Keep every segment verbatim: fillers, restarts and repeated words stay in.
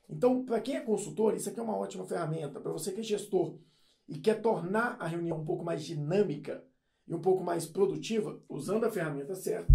Então, para quem é consultor, isso aqui é uma ótima ferramenta. Para você que é gestor e quer tornar a reunião um pouco mais dinâmica e um pouco mais produtiva, usando a ferramenta certa,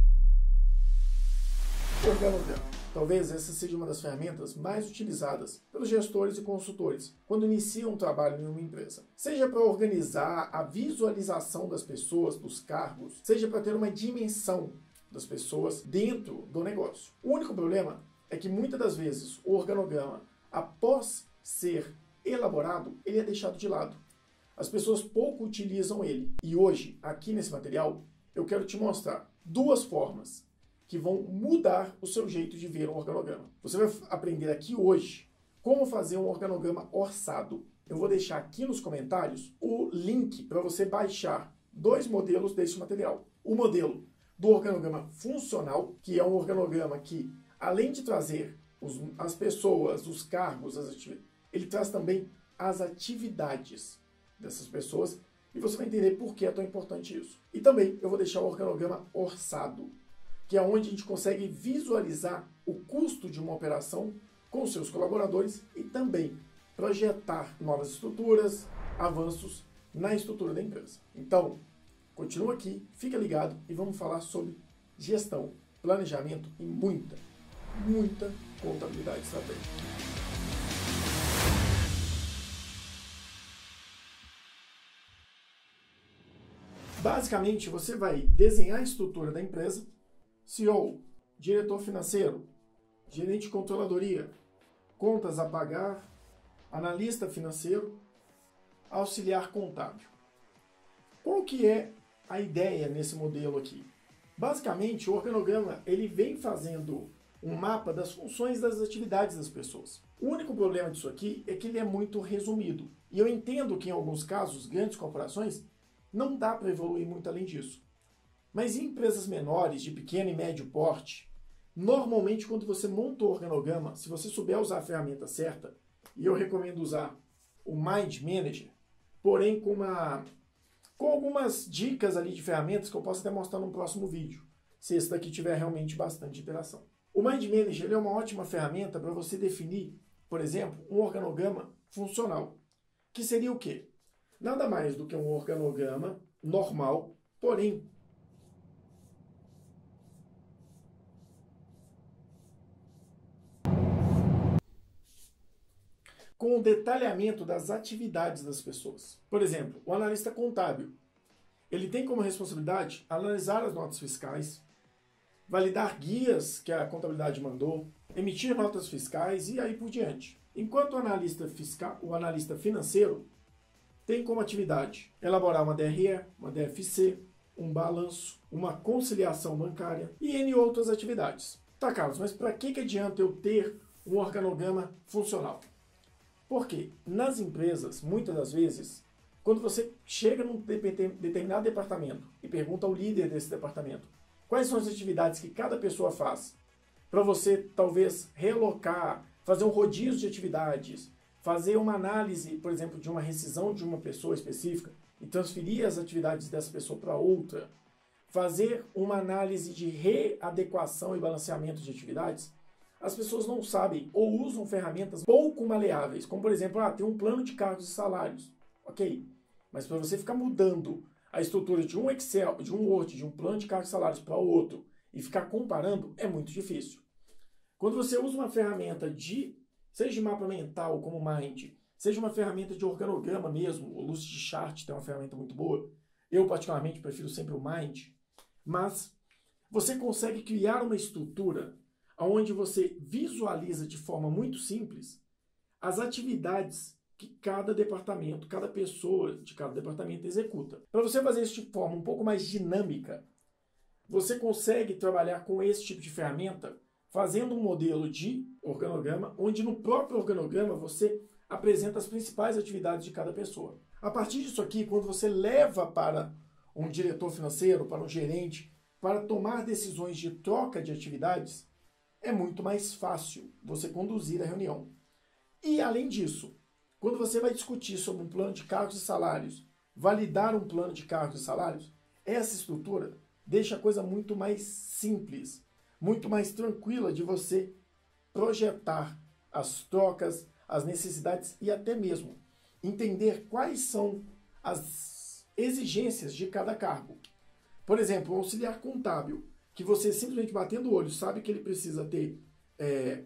organograma. Talvez essa seja uma das ferramentas mais utilizadas pelos gestores e consultores quando iniciam um trabalho em uma empresa. Seja para organizar a visualização das pessoas, dos cargos, seja para ter uma dimensão das pessoas dentro do negócio. O único problema é que muitas das vezes o organograma, após ser elaborado, ele é deixado de lado. As pessoas pouco utilizam ele. E hoje, aqui nesse material, eu quero te mostrar duas formas que vão mudar o seu jeito de ver um organograma. Você vai aprender aqui hoje como fazer um organograma orçado. Eu vou deixar aqui nos comentários o link para você baixar dois modelos desse material. O modelo do organograma funcional, que é um organograma que, além de trazer os, as pessoas, os cargos, as atividades, ele traz também as atividades dessas pessoas e você vai entender por que é tão importante isso. E também eu vou deixar o organograma orçado, que é onde a gente consegue visualizar o custo de uma operação com seus colaboradores e também projetar novas estruturas, avanços na estrutura da empresa. Então, continua aqui, fica ligado e vamos falar sobre gestão, planejamento e muita, muita contabilidade estratégica. Basicamente, você vai desenhar a estrutura da empresa, C E O, diretor financeiro, gerente de controladoria, contas a pagar, analista financeiro, auxiliar contábil. Qual que é a ideia nesse modelo aqui? Basicamente, o organograma ele vem fazendo um mapa das funções das atividades das pessoas. O único problema disso aqui é que ele é muito resumido. E eu entendo que em alguns casos, grandes corporações, não dá para evoluir muito além disso. Mas em empresas menores, de pequeno e médio porte, normalmente quando você monta o organograma, se você souber usar a ferramenta certa, e eu recomendo usar o Mind Manager, porém com, uma, com algumas dicas ali de ferramentas que eu posso até mostrar no próximo vídeo, se esse daqui tiver realmente bastante interação. O Mind Manager ele é uma ótima ferramenta para você definir, por exemplo, um organograma funcional, que seria o quê? Nada mais do que um organograma normal, porém com o detalhamento das atividades das pessoas. Por exemplo, o analista contábil, ele tem como responsabilidade analisar as notas fiscais, validar guias que a contabilidade mandou, emitir notas fiscais e aí por diante. Enquanto o analista fiscal, o analista financeiro tem como atividade elaborar uma D R E, uma D F C, um balanço, uma conciliação bancária e N outras atividades. Tá, Carlos, mas para que, que adianta eu ter um organograma funcional? Porque nas empresas, muitas das vezes, quando você chega num determinado departamento e pergunta ao líder desse departamento quais são as atividades que cada pessoa faz, para você talvez realocar, fazer um rodízio de atividades, fazer uma análise, por exemplo, de uma rescisão de uma pessoa específica e transferir as atividades dessa pessoa para outra, fazer uma análise de readequação e balanceamento de atividades, as pessoas não sabem ou usam ferramentas pouco maleáveis, como por exemplo, ah, tem um plano de cargos e salários. Ok, mas para você ficar mudando a estrutura de um Excel, de um Word, de um plano de cargos e salários para outro e ficar comparando, é muito difícil. Quando você usa uma ferramenta de, seja de mapa mental como o Mind, seja uma ferramenta de organograma mesmo, o Lucidchart tem uma ferramenta muito boa, eu particularmente prefiro sempre o Mind, mas você consegue criar uma estrutura onde você visualiza de forma muito simples as atividades que cada departamento, cada pessoa de cada departamento executa. Para você fazer isso de forma um pouco mais dinâmica, você consegue trabalhar com esse tipo de ferramenta fazendo um modelo de organograma, onde no próprio organograma você apresenta as principais atividades de cada pessoa. A partir disso aqui, quando você leva para um diretor financeiro, para um gerente, para tomar decisões de troca de atividades, é muito mais fácil você conduzir a reunião. E, além disso, quando você vai discutir sobre um plano de cargos e salários, validar um plano de cargos e salários, essa estrutura deixa a coisa muito mais simples, muito mais tranquila de você projetar as trocas, as necessidades e até mesmo entender quais são as exigências de cada cargo. Por exemplo, um auxiliar contábil, que você simplesmente batendo o olho sabe que ele precisa ter é,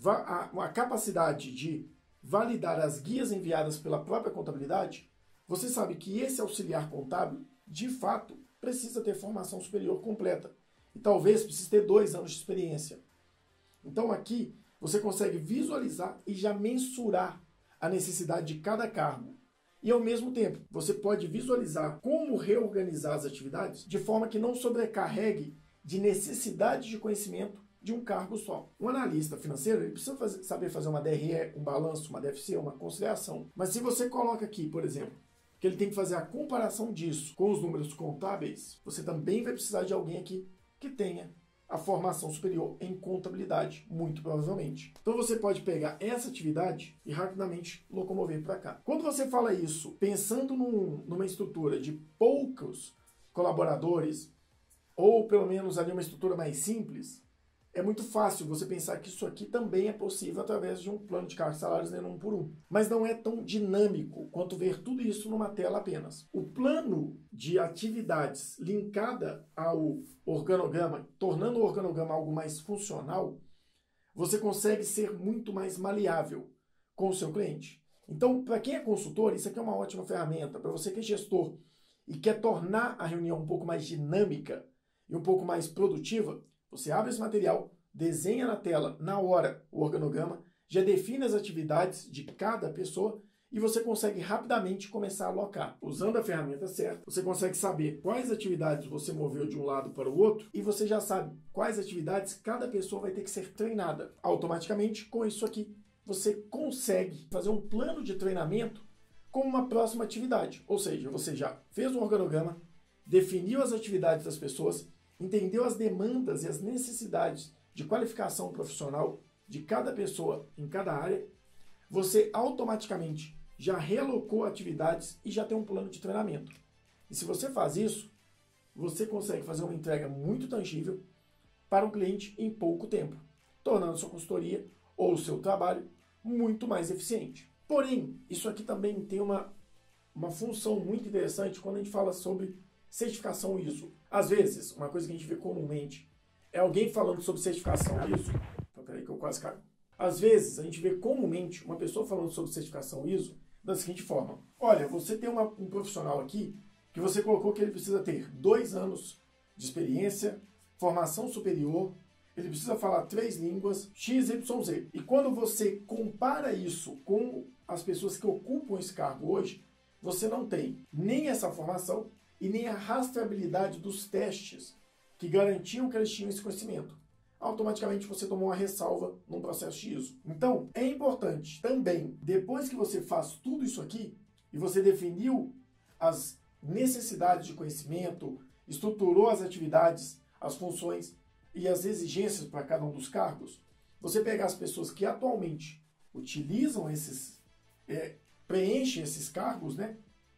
a, a capacidade de validar as guias enviadas pela própria contabilidade, você sabe que esse auxiliar contábil, de fato, precisa ter formação superior completa. E talvez precise ter dois anos de experiência. Então aqui você consegue visualizar e já mensurar a necessidade de cada cargo. E ao mesmo tempo, você pode visualizar como reorganizar as atividades de forma que não sobrecarregue de necessidade de conhecimento de um cargo só. Um analista financeiro ele precisa fazer, saber fazer uma D R E, um balanço, uma D F C, uma conciliação. Mas se você coloca aqui, por exemplo, que ele tem que fazer a comparação disso com os números contábeis, você também vai precisar de alguém aqui que tenha a formação superior em contabilidade, muito provavelmente. Então você pode pegar essa atividade e rapidamente locomover para cá. Quando você fala isso, pensando num, numa estrutura de poucos colaboradores, ou pelo menos ali uma estrutura mais simples, é muito fácil você pensar que isso aqui também é possível através de um plano de cargos e salários né, um por um. Mas não é tão dinâmico quanto ver tudo isso numa tela apenas. O plano de atividades linkada ao organograma, tornando o organograma algo mais funcional, você consegue ser muito mais maleável com o seu cliente. Então, para quem é consultor, isso aqui é uma ótima ferramenta. Para você que é gestor e quer tornar a reunião um pouco mais dinâmica e um pouco mais produtiva, você abre esse material, desenha na tela, na hora, o organograma, já define as atividades de cada pessoa e você consegue rapidamente começar a alocar. Usando a ferramenta certa, você consegue saber quais atividades você moveu de um lado para o outro e você já sabe quais atividades cada pessoa vai ter que ser treinada. Automaticamente, com isso aqui, você consegue fazer um plano de treinamento como uma próxima atividade. Ou seja, você já fez um organograma, definiu as atividades das pessoas, entendeu as demandas e as necessidades de qualificação profissional de cada pessoa em cada área, você automaticamente já realocou atividades e já tem um plano de treinamento. E se você faz isso, você consegue fazer uma entrega muito tangível para um cliente em pouco tempo, tornando sua consultoria ou o seu trabalho muito mais eficiente. Porém, isso aqui também tem uma, uma função muito interessante quando a gente fala sobre certificação I S O. Às vezes, uma coisa que a gente vê comumente é alguém falando sobre certificação I S O. Então, peraí que eu quase caio. Às vezes, a gente vê comumente uma pessoa falando sobre certificação I S O da seguinte forma. Olha, você tem uma, um profissional aqui que você colocou que ele precisa ter dois anos de experiência, formação superior, ele precisa falar três línguas, X, Y, Z. E quando você compara isso com as pessoas que ocupam esse cargo hoje, você não tem nem essa formação e nem a rastreabilidade dos testes que garantiam que eles tinham esse conhecimento. Automaticamente você tomou uma ressalva num processo de I S O. Então, é importante também, depois que você faz tudo isso aqui, e você definiu as necessidades de conhecimento, estruturou as atividades, as funções e as exigências para cada um dos cargos, você pegar as pessoas que atualmente utilizam esses, é, preenchem esses cargos, né,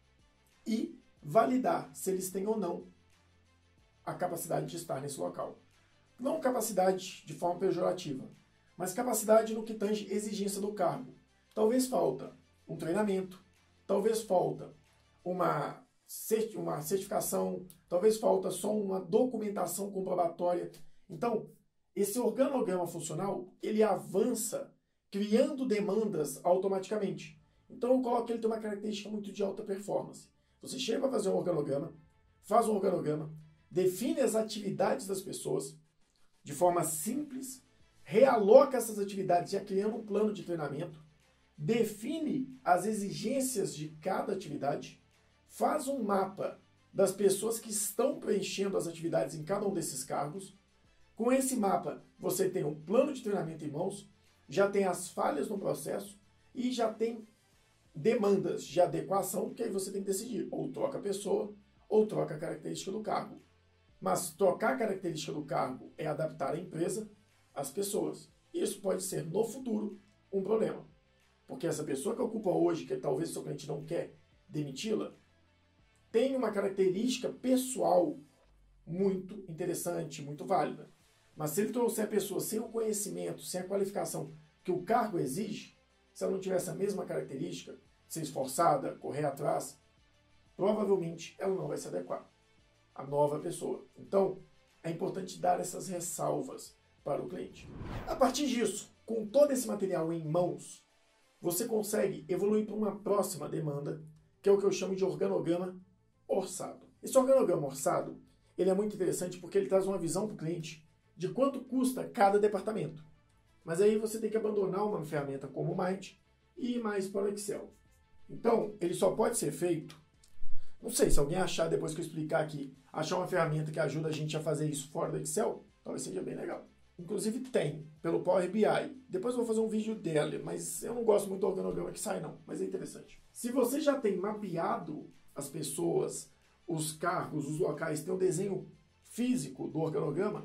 e validar se eles têm ou não a capacidade de estar nesse local. Não capacidade de forma pejorativa, mas capacidade no que tange exigência do cargo. Talvez falta um treinamento, talvez falta uma, uma certificação, talvez falta só uma documentação comprobatória. Então, esse organograma funcional, ele avança criando demandas automaticamente. Então, eu coloco que ele tem uma característica muito de alta performance. Você chega para fazer um organograma, faz um organograma, define as atividades das pessoas de forma simples, realoca essas atividades já criando um plano de treinamento, define as exigências de cada atividade, faz um mapa das pessoas que estão preenchendo as atividades em cada um desses cargos. Com esse mapa, você tem um plano de treinamento em mãos, já tem as falhas no processo e já tem demandas de adequação que aí você tem que decidir. Ou troca a pessoa, ou troca a característica do cargo. Mas trocar a característica do cargo é adaptar a empresa às pessoas. Isso pode ser, no futuro, um problema. Porque essa pessoa que ocupa hoje, que talvez o seu cliente não quer demiti-la, tem uma característica pessoal muito interessante, muito válida. Mas se ele trouxer a pessoa sem o conhecimento, sem a qualificação que o cargo exige, se ela não tivesse a mesma característica, ser esforçada, correr atrás, provavelmente ela não vai se adequar à nova pessoa. Então, é importante dar essas ressalvas para o cliente. A partir disso, com todo esse material em mãos, você consegue evoluir para uma próxima demanda, que é o que eu chamo de organograma orçado. Esse organograma orçado, ele é muito interessante porque ele traz uma visão para o cliente de quanto custa cada departamento. Mas aí você tem que abandonar uma ferramenta como o Mind e ir mais para o Excel. Então, ele só pode ser feito, não sei, se alguém achar, depois que eu explicar aqui, achar uma ferramenta que ajuda a gente a fazer isso fora do Excel, talvez seja bem legal. Inclusive tem, pelo Power B I. Depois eu vou fazer um vídeo dele, mas eu não gosto muito do organograma que sai não, mas é interessante. Se você já tem mapeado as pessoas, os cargos, os locais, tem um desenho físico do organograma,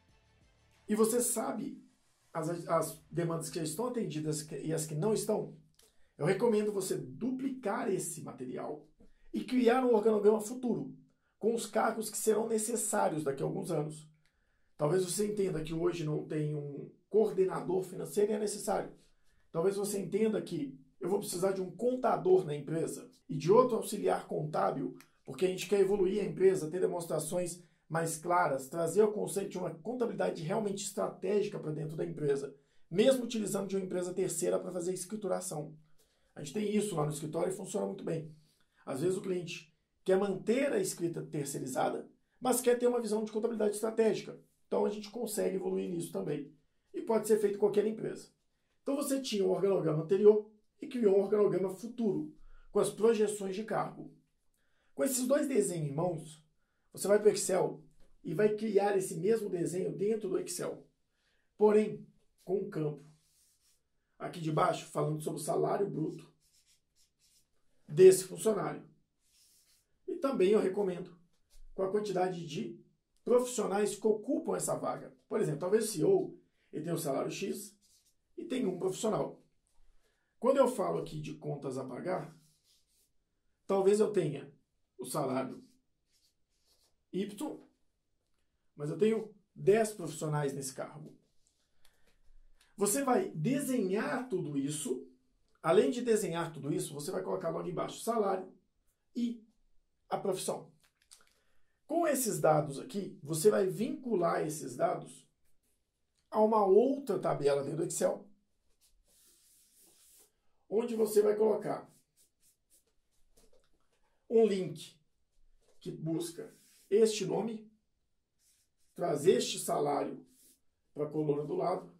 e você sabe as, as demandas que já estão atendidas e as que não estão, eu recomendo você duplicar esse material e criar um organograma futuro, com os cargos que serão necessários daqui a alguns anos. Talvez você entenda que hoje não tem um coordenador financeiro e é necessário. Talvez você entenda que eu vou precisar de um contador na empresa e de outro auxiliar contábil, porque a gente quer evoluir a empresa, ter demonstrações mais claras, trazer o conceito de uma contabilidade realmente estratégica para dentro da empresa, mesmo utilizando de uma empresa terceira para fazer escrituração. A gente tem isso lá no escritório e funciona muito bem. Às vezes o cliente quer manter a escrita terceirizada, mas quer ter uma visão de contabilidade estratégica. Então a gente consegue evoluir nisso também. E pode ser feito em qualquer empresa. Então você tinha um organograma anterior e criou um organograma futuro, com as projeções de cargo. Com esses dois desenhos em mãos, você vai para o Excel e vai criar esse mesmo desenho dentro do Excel. Porém, com um campo. Aqui de baixo, falando sobre o salário bruto desse funcionário. E também eu recomendo com a quantidade de profissionais que ocupam essa vaga. Por exemplo, talvez o C E O ele tenha um salário X e tem um profissional. Quando eu falo aqui de contas a pagar, talvez eu tenha o salário Y, mas eu tenho dez profissionais nesse cargo. Você vai desenhar tudo isso. Além de desenhar tudo isso, você vai colocar logo embaixo salário e a profissão. Com esses dados aqui, você vai vincular esses dados a uma outra tabela dentro do Excel, onde você vai colocar um link que busca este nome, trazer este salário para a coluna do lado.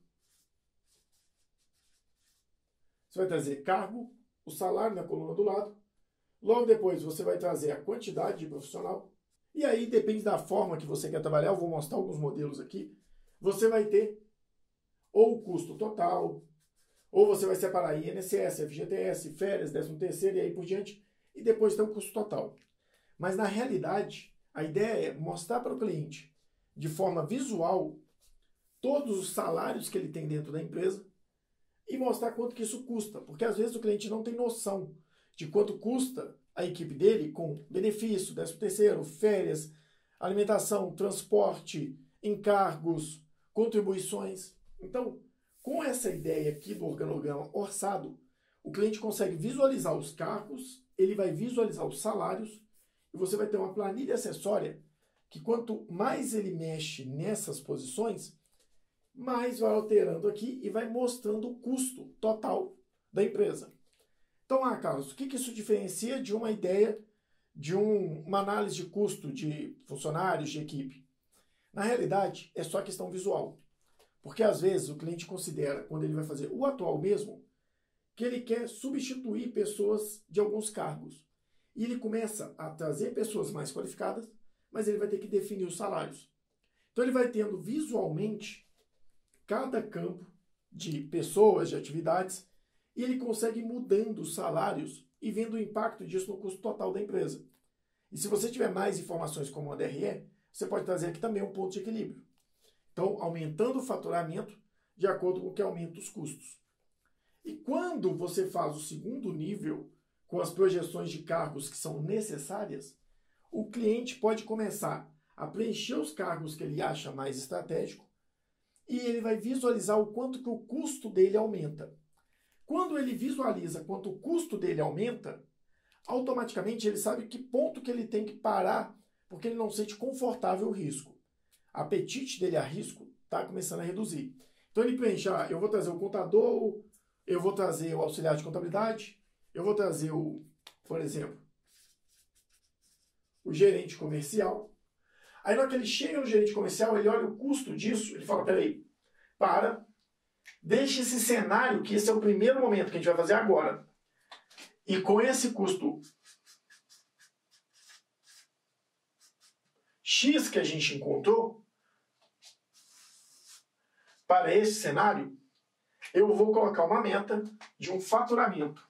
Você vai trazer cargo, o salário na coluna do lado. Logo depois você vai trazer a quantidade de profissional. E aí depende da forma que você quer trabalhar. Eu vou mostrar alguns modelos aqui. Você vai ter ou o custo total, ou você vai separar I N S S, F G T S, férias, décimo terceiro e aí por diante. E depois tem o custo total. Mas na realidade, a ideia é mostrar para o cliente, de forma visual, todos os salários que ele tem dentro da empresa e mostrar quanto que isso custa. Porque às vezes o cliente não tem noção de quanto custa a equipe dele com benefício, décimo terceiro, férias, alimentação, transporte, encargos, contribuições. Então, com essa ideia aqui do organograma orçado, o cliente consegue visualizar os cargos, ele vai visualizar os salários e você vai ter uma planilha acessória que quanto mais ele mexe nessas posições, mais vai alterando aqui e vai mostrando o custo total da empresa. Então, ah, Carlos, o que, que isso diferencia de uma ideia de um, uma análise de custo de funcionários, de equipe? Na realidade, é só questão visual. Porque às vezes o cliente considera, quando ele vai fazer o atual mesmo, que ele quer substituir pessoas de alguns cargos. E ele começa a trazer pessoas mais qualificadas, mas ele vai ter que definir os salários. Então ele vai tendo visualmente cada campo de pessoas, de atividades, e ele consegue ir mudando os salários e vendo o impacto disso no custo total da empresa. E se você tiver mais informações como a D R E, você pode trazer aqui também um ponto de equilíbrio. Então, aumentando o faturamento de acordo com o que aumenta os custos. E quando você faz o segundo nível, com as projeções de cargos que são necessárias, o cliente pode começar a preencher os cargos que ele acha mais estratégico e ele vai visualizar o quanto que o custo dele aumenta. Quando ele visualiza quanto o custo dele aumenta, automaticamente ele sabe que ponto que ele tem que parar, porque ele não sente confortável o risco. O apetite dele a risco está começando a reduzir. Então ele preenche, ah, eu vou trazer o contador, eu vou trazer o auxiliar de contabilidade, eu vou trazer o, por exemplo, o gerente comercial. Aí na hora que ele chega no gerente comercial, ele olha o custo disso, ele fala, peraí, para, deixa esse cenário, que esse é o primeiro momento que a gente vai fazer agora. E com esse custo X que a gente encontrou, para esse cenário, eu vou colocar uma meta de um faturamento.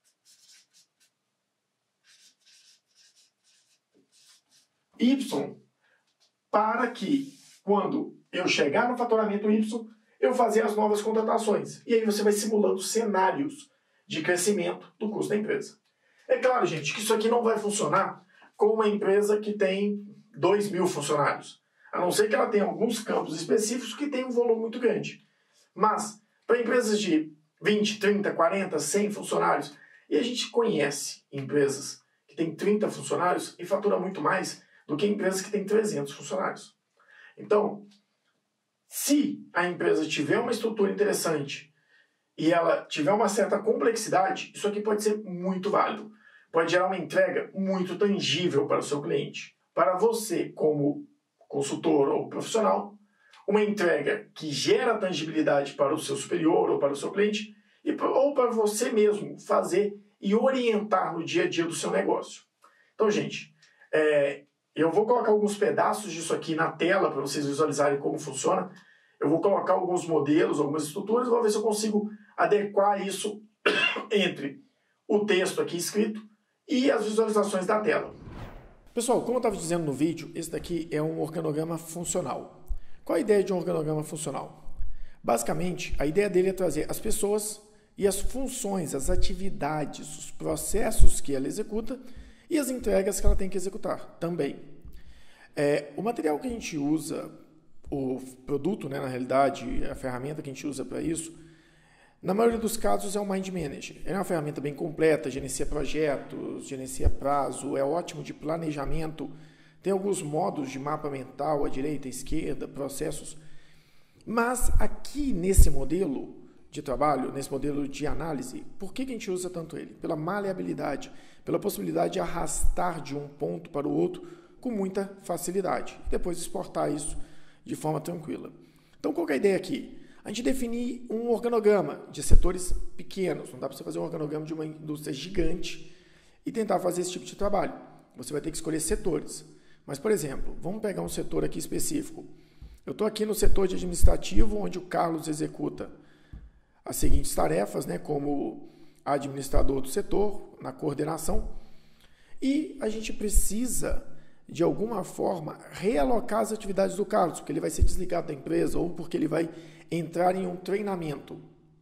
Y, para que, quando eu chegar no faturamento Y, eu fazer as novas contratações. E aí você vai simulando cenários de crescimento do custo da empresa. É claro, gente, que isso aqui não vai funcionar com uma empresa que tem dois mil funcionários. A não ser que ela tenha alguns campos específicos que tem um volume muito grande. Mas, para empresas de vinte, trinta, quarenta, cem funcionários, e a gente conhece empresas que têm trinta funcionários e fatura muito mais do que empresas que têm trezentos funcionários. Então, se a empresa tiver uma estrutura interessante e ela tiver uma certa complexidade, isso aqui pode ser muito válido. Pode gerar uma entrega muito tangível para o seu cliente. Para você, como consultor ou profissional, uma entrega que gera tangibilidade para o seu superior ou para o seu cliente, e, ou para você mesmo fazer e orientar no dia a dia do seu negócio. Então, gente, é, eu vou colocar alguns pedaços disso aqui na tela para vocês visualizarem como funciona. Eu vou colocar alguns modelos, algumas estruturas, vou ver se eu consigo adequar isso entre o texto aqui escrito e as visualizações da tela. Pessoal, como eu estava dizendo no vídeo, esse daqui é um organograma funcional. Qual a ideia de um organograma funcional? Basicamente, a ideia dele é trazer as pessoas e as funções, as atividades, os processos que ela executa e as entregas que ela tem que executar também. É, o material que a gente usa, o produto, né, na realidade, a ferramenta que a gente usa para isso, na maioria dos casos é o Mind Manager. É uma ferramenta bem completa, gerencia projetos, gerencia prazo, é ótimo de planejamento, tem alguns modos de mapa mental, à direita, à esquerda, processos. Mas aqui nesse modelo de trabalho, nesse modelo de análise, por que a gente usa tanto ele? Pela maleabilidade, pela possibilidade de arrastar de um ponto para o outro com muita facilidade e depois exportar isso de forma tranquila. Então, qual que é a ideia aqui? A gente definir um organograma de setores pequenos. Não dá para você fazer um organograma de uma indústria gigante e tentar fazer esse tipo de trabalho. Você vai ter que escolher setores. Mas, por exemplo, vamos pegar um setor aqui específico. Eu estou aqui no setor de administrativo, onde o Carlos executa as seguintes tarefas, né, como administrador do setor, na coordenação. E a gente precisa, de alguma forma, realocar as atividades do Carlos, porque ele vai ser desligado da empresa ou porque ele vai entrar em um treinamento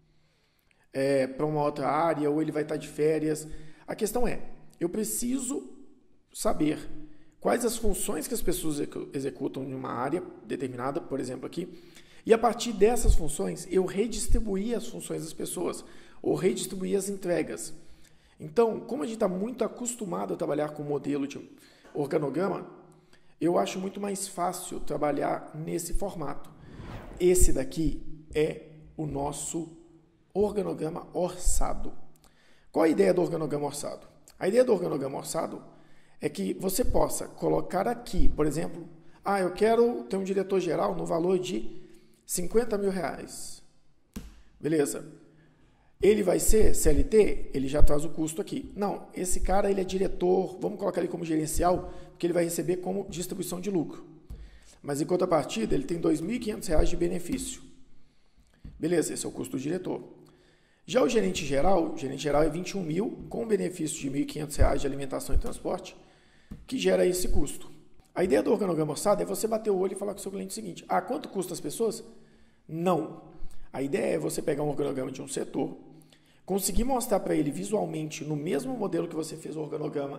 é, para uma outra área, ou ele vai estar de férias. A questão é, eu preciso saber quais as funções que as pessoas executam em uma área determinada, por exemplo aqui, e a partir dessas funções eu redistribuir as funções das pessoas, ou redistribuir as entregas. Então, como a gente está muito acostumado a trabalhar com o modelo de organograma, eu acho muito mais fácil trabalhar nesse formato. Esse daqui é o nosso organograma orçado. Qual a ideia do organograma orçado? A ideia do organograma orçado é que você possa colocar aqui, por exemplo, ah, eu quero ter um diretor-geral no valor de cinquenta mil reais. Beleza. Ele vai ser C L T? Ele já traz o custo aqui. Não, esse cara ele é diretor, vamos colocar ele como gerencial, porque ele vai receber como distribuição de lucro. Mas em contrapartida, ele tem dois mil e quinhentos reais de benefício. Beleza, esse é o custo do diretor. Já o gerente geral, o gerente geral é vinte e um mil, com benefício de mil e quinhentos reais de alimentação e transporte, que gera esse custo. A ideia do organograma orçado é você bater o olho e falar com o seu cliente o seguinte, ah, quanto custa as pessoas? Não. A ideia é você pegar um organograma de um setor, conseguir mostrar para ele visualmente no mesmo modelo que você fez o organograma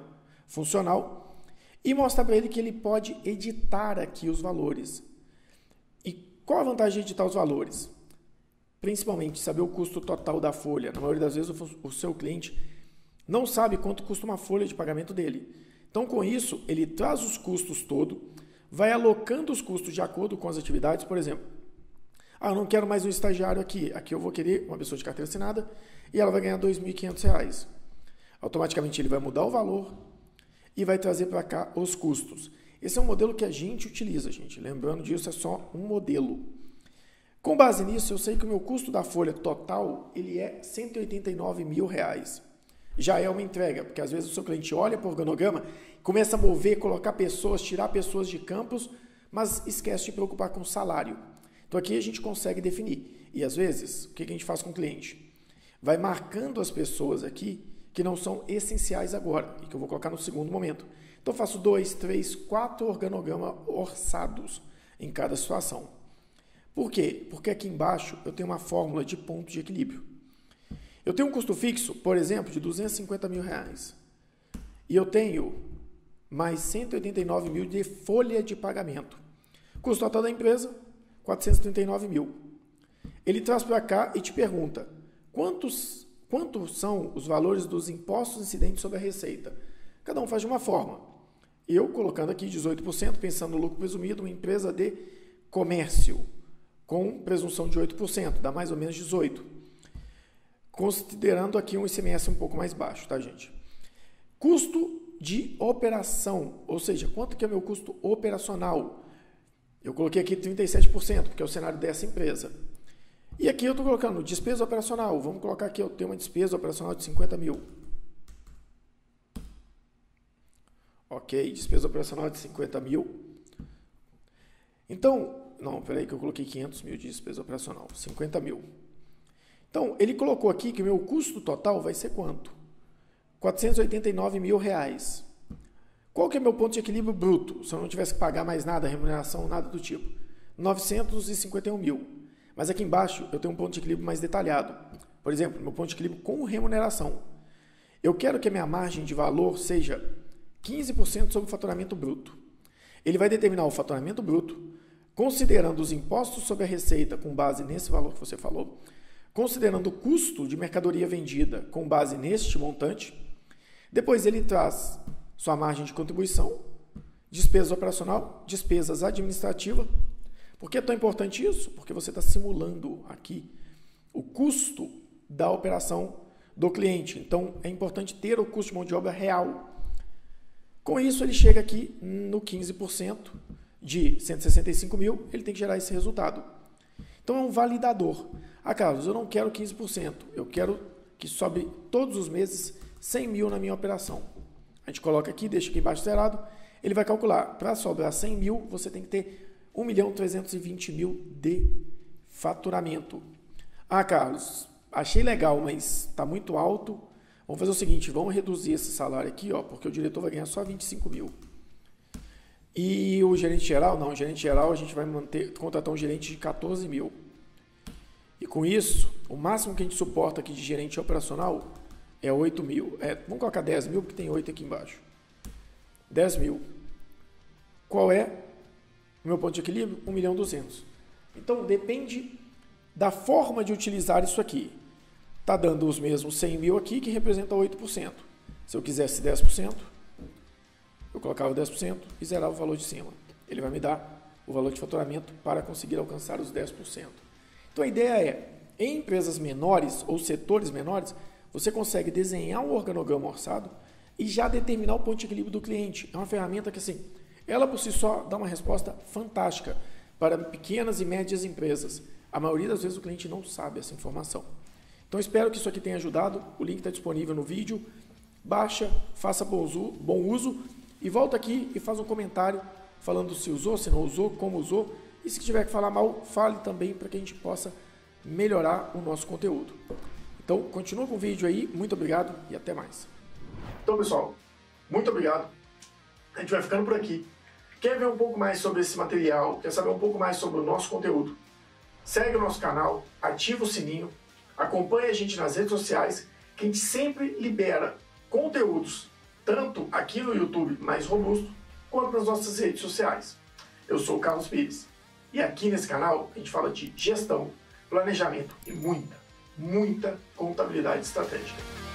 funcional e mostrar para ele que ele pode editar aqui os valores. E Qual a vantagem de editar os valores? Principalmente saber o custo total da folha. Na maioria das vezes o seu cliente não sabe quanto custa uma folha de pagamento dele. Então, com isso, ele traz os custos todo, vai alocando os custos de acordo com as atividades. Por exemplo, ah, eu não quero mais um estagiário aqui. Aqui eu vou querer uma pessoa de carteira assinada e ela vai ganhar dois mil e quinhentos reais. Automaticamente ele vai mudar o valor e vai trazer para cá os custos. Esse é um modelo que a gente utiliza, gente. Lembrando disso, é só um modelo. Com base nisso, eu sei que o meu custo da folha total ele é cento e oitenta e nove mil reais. Já é uma entrega, porque às vezes o seu cliente olha para o organograma, começa a mover, colocar pessoas, tirar pessoas de campos, mas esquece de preocupar com o salário. Então aqui a gente consegue definir. E às vezes, o que a gente faz com o cliente? Vai marcando as pessoas aqui que não são essenciais agora e que eu vou colocar no segundo momento. Então eu faço dois, três, quatro organogramas orçados em cada situação. Por quê? Porque aqui embaixo eu tenho uma fórmula de ponto de equilíbrio. Eu tenho um custo fixo, por exemplo, de duzentos e cinquenta mil reais. E eu tenho mais cento e oitenta e nove mil de folha de pagamento. Custo total da empresa, quatrocentos e trinta e nove mil. Ele traz para cá e te pergunta, quantos, quantos são os valores dos impostos incidentes sobre a receita? Cada um faz de uma forma. Eu, colocando aqui dezoito por cento, pensando no lucro presumido, uma empresa de comércio, com presunção de oito por cento, dá mais ou menos dezoito por cento. Considerando aqui um I C M S um pouco mais baixo, tá, gente? Custo de operação, ou seja, quanto que é o meu custo operacional? Eu coloquei aqui trinta e sete por cento, porque é o cenário dessa empresa. E aqui eu estou colocando despesa operacional. Vamos colocar aqui, eu tenho uma despesa operacional de cinquenta mil. Ok, despesa operacional de cinquenta mil. Então, não, peraí que eu coloquei quinhentos mil de despesa operacional, cinquenta mil. Então, ele colocou aqui que o meu custo total vai ser quanto? quatrocentos e oitenta e nove mil reais. Qual que é o meu ponto de equilíbrio bruto? Se eu não tivesse que pagar mais nada, remuneração, nada do tipo. novecentos e cinquenta e um mil. Mas aqui embaixo eu tenho um ponto de equilíbrio mais detalhado. Por exemplo, meu ponto de equilíbrio com remuneração. Eu quero que a minha margem de valor seja quinze por cento sobre o faturamento bruto. Ele vai determinar o faturamento bruto, considerando os impostos sobre a receita com base nesse valor que você falou, considerando o custo de mercadoria vendida com base neste montante. Depois ele traz sua margem de contribuição, despesa operacional, despesas administrativas. Por que é tão importante isso? Porque você está simulando aqui o custo da operação do cliente. Então, é importante ter o custo de mão de obra real. Com isso, ele chega aqui no quinze por cento de cento e sessenta e cinco mil, ele tem que gerar esse resultado. Então, é um validador. Ah, Carlos, eu não quero quinze por cento, eu quero que sobe todos os meses cem mil na minha operação. A gente coloca aqui, deixa aqui embaixo zerado, ele vai calcular, para sobrar cem mil, você tem que ter um milhão trezentos e vinte mil de faturamento. Ah, Carlos, achei legal, mas está muito alto. Vamos fazer o seguinte, vamos reduzir esse salário aqui, ó, porque o diretor vai ganhar só vinte e cinco mil. E o gerente geral? Não, o gerente geral a gente vai manter, contratar um gerente de quatorze mil. E com isso, o máximo que a gente suporta aqui de gerente operacional é oito mil. É, vamos colocar dez mil, porque tem oito aqui embaixo. dez mil. Qual é o meu ponto de equilíbrio? um milhão e duzentos. Então, depende da forma de utilizar isso aqui. Está dando os mesmos cem mil aqui, que representa oito por cento. Se eu quisesse dez por cento, eu colocava dez por cento e zerava o valor de cima. Ele vai me dar o valor de faturamento para conseguir alcançar os dez por cento. Então, a ideia é, em empresas menores ou setores menores, você consegue desenhar um organograma orçado e já determinar o ponto de equilíbrio do cliente. É uma ferramenta que, assim, ela por si só dá uma resposta fantástica para pequenas e médias empresas. A maioria das vezes o cliente não sabe essa informação. Então, espero que isso aqui tenha ajudado. O link está disponível no vídeo. Baixa, faça bom uso e volta aqui e faz um comentário falando se usou, se não usou, como usou. E se tiver que falar mal, fale também para que a gente possa melhorar o nosso conteúdo. Então, continua com o vídeo aí. Muito obrigado e até mais. Então, pessoal, muito obrigado. A gente vai ficando por aqui. Quer ver um pouco mais sobre esse material? Quer saber um pouco mais sobre o nosso conteúdo? Segue o nosso canal, ativa o sininho, acompanhe a gente nas redes sociais, que a gente sempre libera conteúdos, tanto aqui no YouTube mais robusto, quanto nas nossas redes sociais. Eu sou o Carlos Pires E aqui nesse canal a gente fala de gestão, planejamento e muita, muita contabilidade estratégica.